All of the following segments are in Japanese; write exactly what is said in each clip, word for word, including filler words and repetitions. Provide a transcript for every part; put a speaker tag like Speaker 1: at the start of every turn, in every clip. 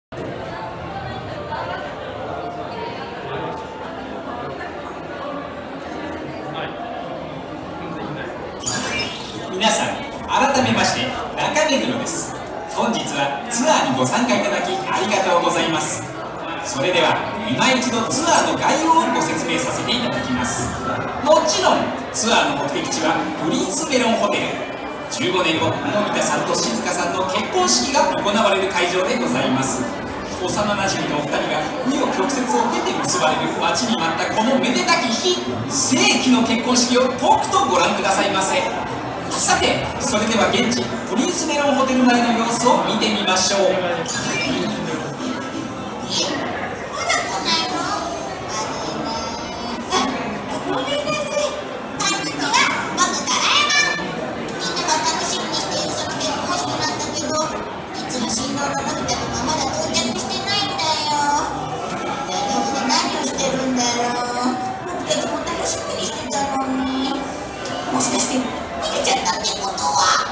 Speaker 1: 皆さん、改めまして中目黒です。本日はツアーにご参加いただきありがとうございます。それでは今一度ツアーの概要をご説明させていただきます。もちろんツアーの目的地はプリンスメロンホテル。じゅうごねんご、のび太さんと静香さんの結婚式が行われる会場でございます。幼なじみのお二人が紆余曲折を経て結ばれる待ちに待ったこのめでたき日、世紀の結婚式をとくとご覧くださいませ。さて、それでは現地プリンスメロンホテル内の様子を見てみましょう。
Speaker 2: もしかして逃げちゃったってことは。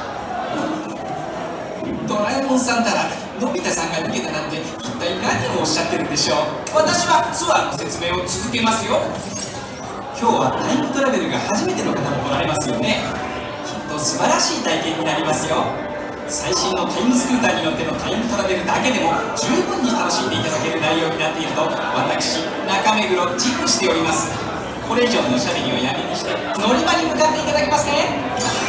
Speaker 1: ドラえもんさんたらのび太さんが逃げたなんて一体何をおっしゃってるんでしょう。私はツアーの説明を続けますよ。今日はタイムトラベルが初めての方も来られますよね。きっと素晴らしい体験になりますよ。最新のタイムスクーターによってのタイムトラベルだけでも十分に楽しんでいただける内容になっていると私中目黒自負しております。これ以上のおしゃべりをやめにして乗り場に向かっていただけますね。